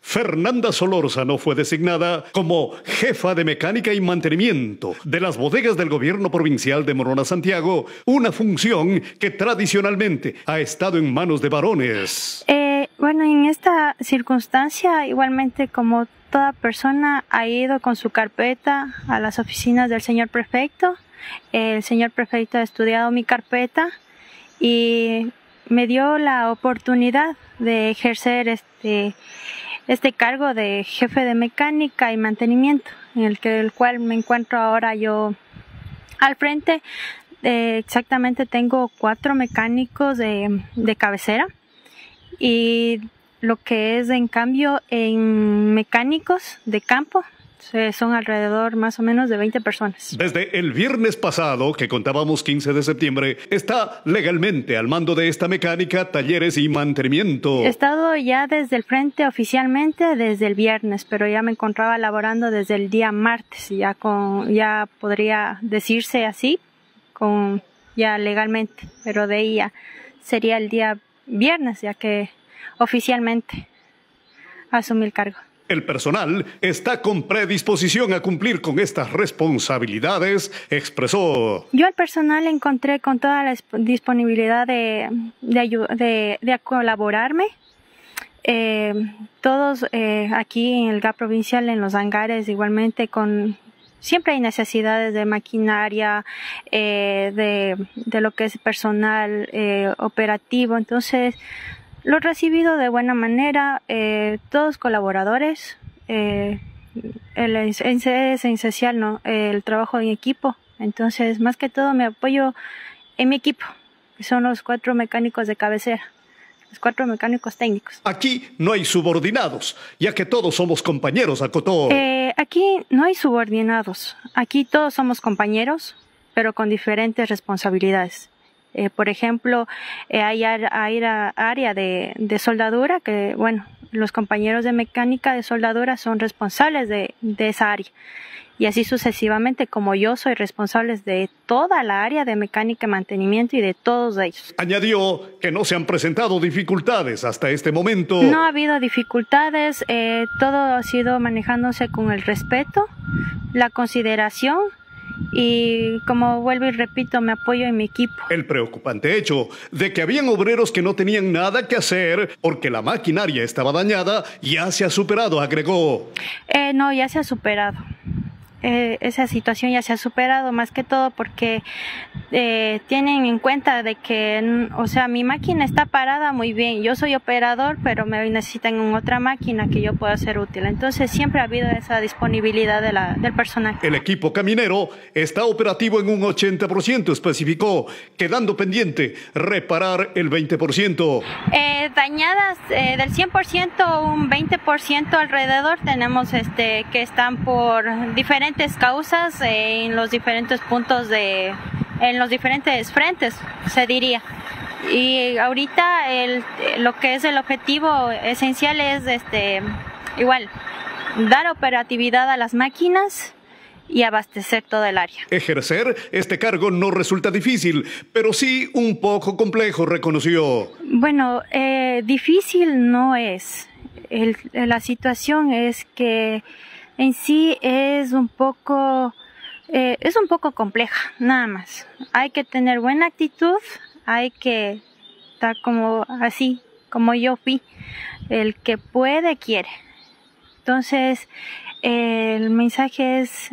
Fernanda Solórzano fue designada como jefa de mecánica y mantenimiento de las bodegas del gobierno provincial de Morona Santiago, una función que tradicionalmente ha estado en manos de varones. Bueno, en esta circunstancia, igualmente como toda persona, ha ido con su carpeta a las oficinas del señor prefecto. El señor prefecto ha estudiado mi carpeta y me dio la oportunidad de ejercer este cargo de jefe de mecánica y mantenimiento, en el cual me encuentro ahora yo al frente. Exactamente tengo 4 mecánicos de cabecera, y lo que es en cambio en mecánicos de campo son alrededor más o menos de 20 personas. Desde el viernes pasado, que contábamos 15 de septiembre, está legalmente al mando de esta mecánica, talleres y mantenimiento. He estado ya desde el frente oficialmente desde el viernes, pero ya me encontraba laborando desde el día martes, ya podría decirse así, ya legalmente, pero de ahí ya sería el día viernes, ya que oficialmente asumí el cargo. El personal está con predisposición a cumplir con estas responsabilidades, expresó. Yo al personal encontré con toda la disponibilidad de colaborarme. Todos aquí en el GAP provincial, en los hangares, igualmente siempre hay necesidades de maquinaria, de lo que es personal operativo. Entonces, lo he recibido de buena manera, todos colaboradores. Es esencial, ¿no?, el trabajo en equipo. Entonces, más que todo me apoyo en mi equipo, que son los 4 mecánicos de cabecera, los 4 mecánicos técnicos. Aquí no hay subordinados, ya que todos somos compañeros, acotó. Aquí no hay subordinados, aquí todos somos compañeros, pero con diferentes responsabilidades. Por ejemplo, hay área de soldadura, que bueno, los compañeros de mecánica de soldadura son responsables de esa área. Y así sucesivamente, como yo soy responsable de toda la área de mecánica y mantenimiento y de todos ellos. Añadió que no se han presentado dificultades hasta este momento. No ha habido dificultades, todo ha sido manejándose con el respeto, la consideración. Y como vuelvo y repito, me apoyo en mi equipo. El preocupante hecho de que habían obreros que no tenían nada que hacer porque la maquinaria estaba dañada ya se ha superado, agregó. No, ya se ha superado. Esa situación ya se ha superado, más que todo porque tienen en cuenta de que, o sea, mi máquina está parada muy bien, yo soy operador, pero me necesitan en otra máquina que yo pueda ser útil. Entonces siempre ha habido esa disponibilidad del personal. El equipo caminero está operativo en un 80%, especificó, quedando pendiente reparar el 20%. Dañadas del 100%, un 20% alrededor tenemos que están por diferentes causas en los diferentes puntos en los diferentes frentes, se diría. Y ahorita lo que es el objetivo esencial es igual dar operatividad a las máquinas y abastecer todo el área. Ejercer este cargo no resulta difícil, pero sí un poco complejo, reconoció. Bueno, difícil no es. La situación es que en sí es un poco compleja, nada más. Hay que tener buena actitud, hay que estar así, como yo fui. El que puede, quiere. Entonces, el mensaje es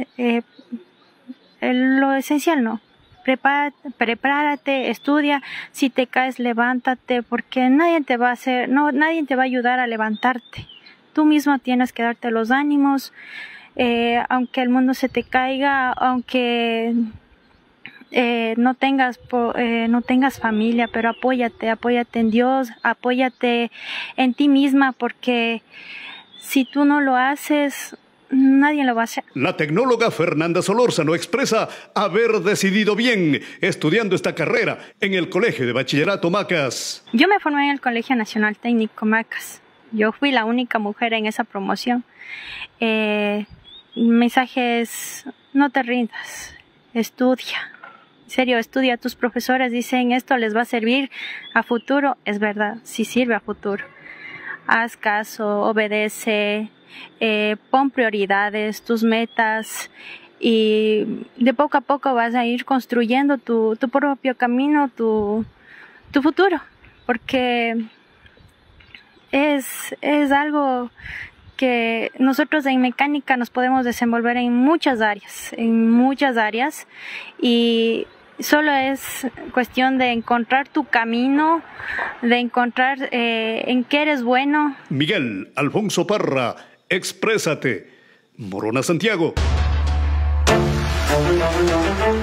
lo esencial, ¿no? Prepárate, estudia, si te caes, levántate, porque nadie te va a ayudar a levantarte. Tú mismo tienes que darte los ánimos, aunque el mundo se te caiga, aunque no tengas familia, pero apóyate en Dios, apóyate en ti misma, porque si tú no lo haces, nadie lo va a hacer. La tecnóloga Fernanda Solórzano expresa haber decidido bien estudiando esta carrera en el Colegio de Bachillerato Macas. Yo me formé en el Colegio Nacional Técnico Macas. Yo fui la única mujer en esa promoción. El mensaje es: no te rindas, estudia. En serio, estudia. Tus profesores dicen esto les va a servir a futuro. Es verdad, sí sirve a futuro. haz caso, obedece, pon prioridades, tus metas, y de poco a poco vas a ir construyendo tu propio camino, tu futuro, porque es algo que nosotros en mecánica nos podemos desenvolver en muchas áreas, y solo es cuestión de encontrar tu camino, de encontrar en qué eres bueno. Miguel Alfonso Parra, exprésate. Morona Santiago.